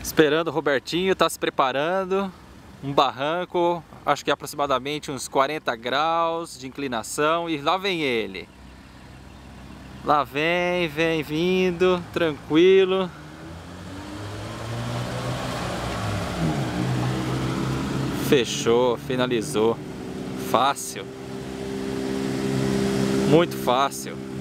Esperando o Robertinho, tá se preparando. Um barranco, acho que aproximadamente uns 40 graus de inclinação, e lá vem ele. Lá vem vindo, tranquilo. Fechou, finalizou. Fácil. Muito fácil.